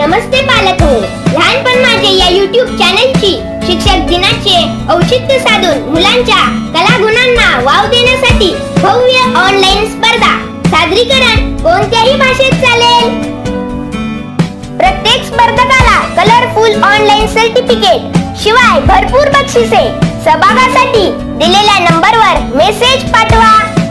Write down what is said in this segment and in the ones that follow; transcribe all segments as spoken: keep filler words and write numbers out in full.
नमस्ते पालक हो, लहानपण माझे या यूट्यूब चॅनलची शिक्षक दिनाचे औचित्य साधून मुलांच्या कलागुणांना वाव देण्यासाठी भव्य ऑनलाईन स्पर्धा सादरीकरण कोणत्याही भाषेत चालेल। प्रत्येक स्पर्धकाला कलरफुल ऑनलाईन सर्टिफिकेट शिवाय भरपूर बक्षिसे। सहभागासाठी दिलेल्या नंबरवर मेसेज पाठवा।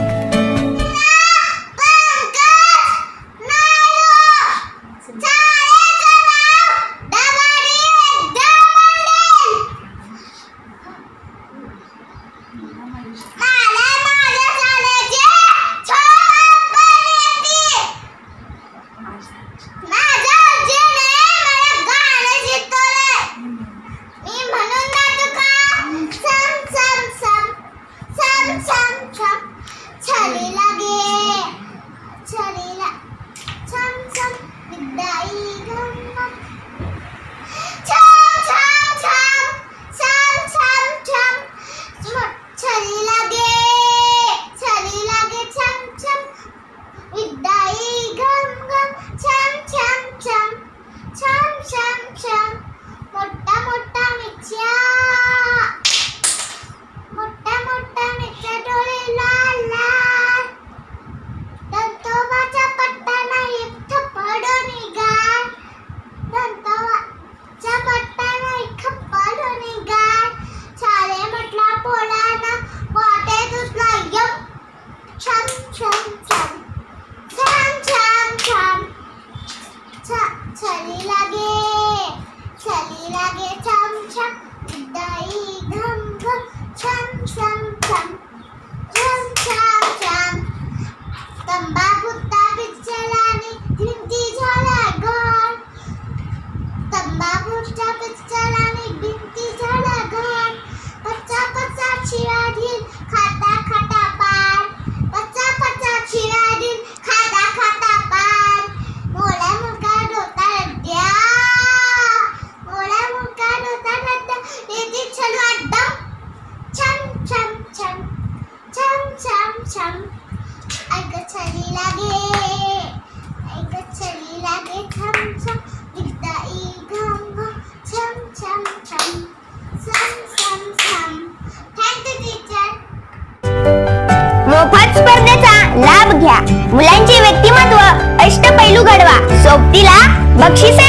मोफत स्पर्धेचा लाभ घ्या। मुलांचे व्यक्तिमत्व अष्टपैलू घडवा। सोबतीला बक्षीस